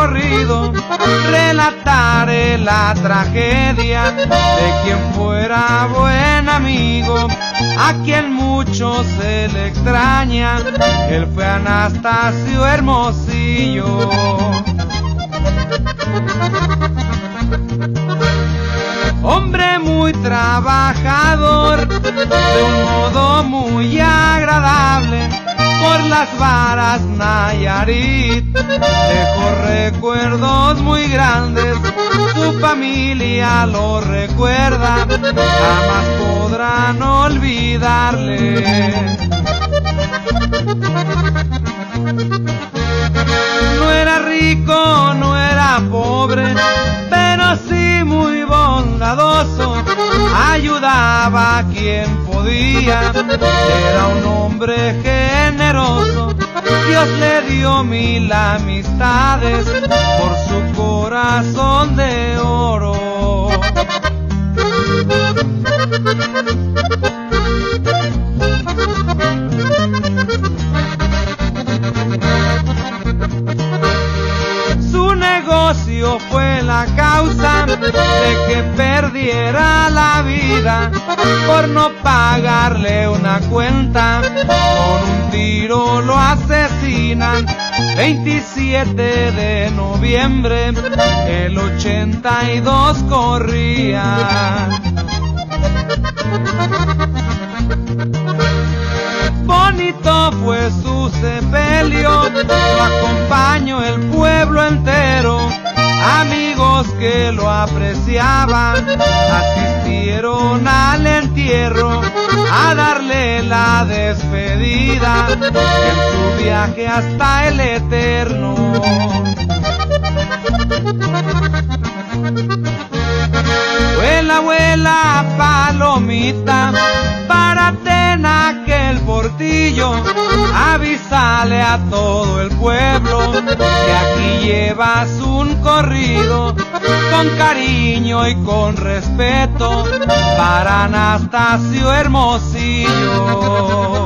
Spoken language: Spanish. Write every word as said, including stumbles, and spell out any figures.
corrido relataré la tragedia de quien fuera buen amigo, a quien mucho se le extraña. Él fue Anastasio Hermosillo. Hombre muy trabajador, de un modo muy agradable, por las varas Nayarit dejó recuerdos muy grandes. Su familia lo recuerda, jamás podrán olvidarle. No era rico, no era pobre, pero sí muy bondadoso, ayudaba a quien podía, era un hombre generoso. Dios le dio mil amistades por su corazón de oro. Su negocio fue la causa de que perdiera la vida por no pagarle una cuenta. Con un tiro lo asesinan, veintisiete de noviembre, el ochenta y dos corría. Bonito fue su sepelio, lo acompañó el pueblo entero. Amigos que lo apreciaban asistieron al entierro a darle la despedida en su viaje hasta el eterno. Vuela, vuela, palomita, párate en aquel portillo, avísale a todo el pueblo que aquí llevas un corrido con cariño y con respeto para Anastasio Hermosillo.